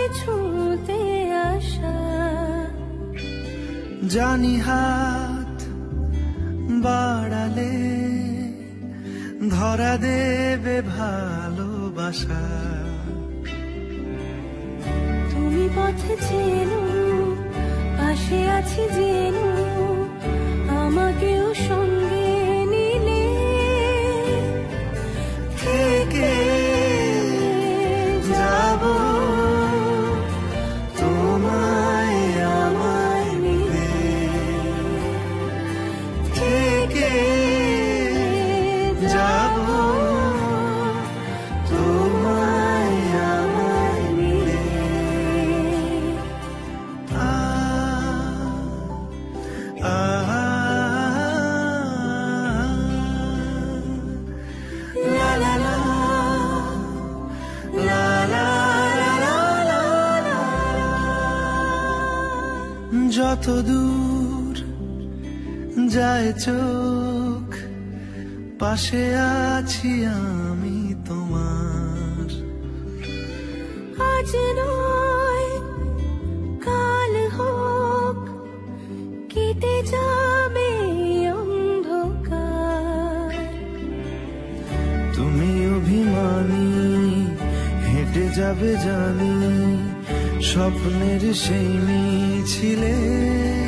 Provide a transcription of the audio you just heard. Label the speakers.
Speaker 1: ছুঁতে আসা।
Speaker 2: জানি হাত বাড়ালে ধরা দেবে ভালোবাসা।
Speaker 1: তুমি পথে চেনো, পাশে আছি জেনো, আমাকেও সঙ্গে নিলে
Speaker 2: থেকে যাব তোমায় আমায় মিলে। থেকে যাব তোমায় আমায় মিলে। La la la, la la la la la la। যত দূর যায় চোখ, পাশে আছি আমি তোমার।
Speaker 1: আজ নয় কাল হোক, কেটে যাবে অন্ধকার।
Speaker 2: তুমি অভিমানী, হেঁটে যাবে জানি স্বপ্নের সেই মিছিলে।